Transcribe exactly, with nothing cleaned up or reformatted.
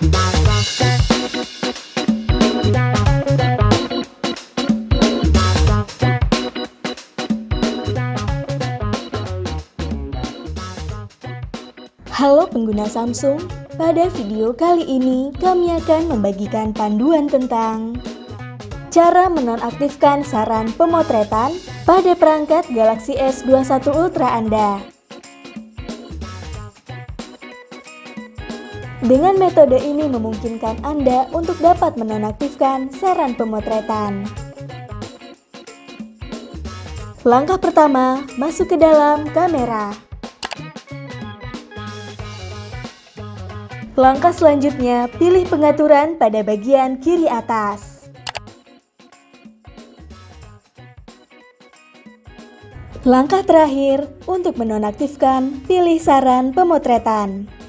Halo pengguna Samsung, pada video kali ini kami akan membagikan panduan tentang cara menonaktifkan saran pemotretan pada perangkat Galaxy S dua puluh satu Ultra Anda. Dengan metode ini memungkinkan Anda untuk dapat menonaktifkan saran pemotretan. Langkah pertama, masuk ke dalam kamera. Langkah selanjutnya, pilih pengaturan pada bagian kiri atas. Langkah terakhir, untuk menonaktifkan, pilih saran pemotretan.